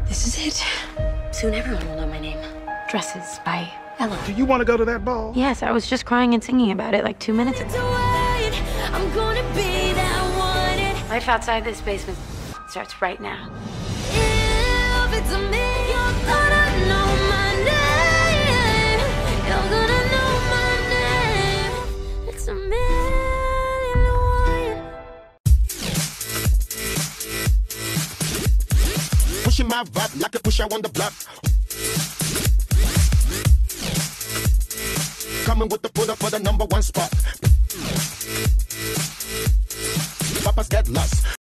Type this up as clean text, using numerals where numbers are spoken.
This is it. Soon everyone will know my name. Dresses by Ella. Do you want to go to that ball? Yes, I was just crying and singing about it like 2 minutes ago. Life outside this basement starts right now. If it's a me, you're gonna know my name. You're gonna know my name. It's a million and one. Pushing my vibe like a pusher on the block. Coming with the pull up for the #1 spot. Papas get lost.